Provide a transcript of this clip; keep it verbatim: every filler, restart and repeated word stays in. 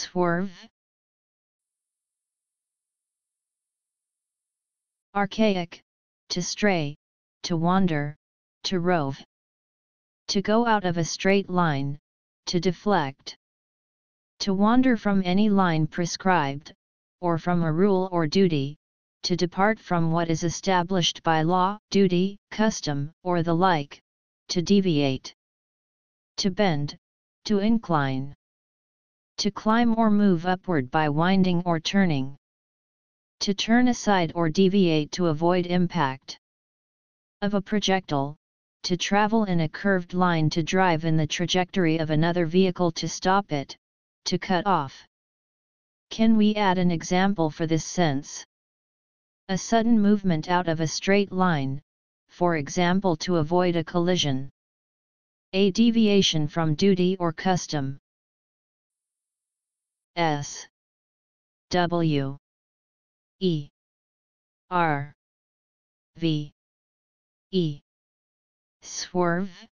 swerve. Archaic, to stray, to wander, to rove. To go out of a straight line, to deflect. To wander from any line prescribed, or from a rule or duty, to depart from what is established by law, duty, custom, or the like, to deviate. To bend, to incline. To climb or move upward by winding or turning. To turn aside or deviate to avoid impact of a projectile, to travel in a curved line, to drive in the trajectory of another vehicle, to stop it, to cut off. Can we add an example for this sense? A sudden movement out of a straight line, for example to avoid a collision. A deviation from duty or custom. S W E R V E Swerve.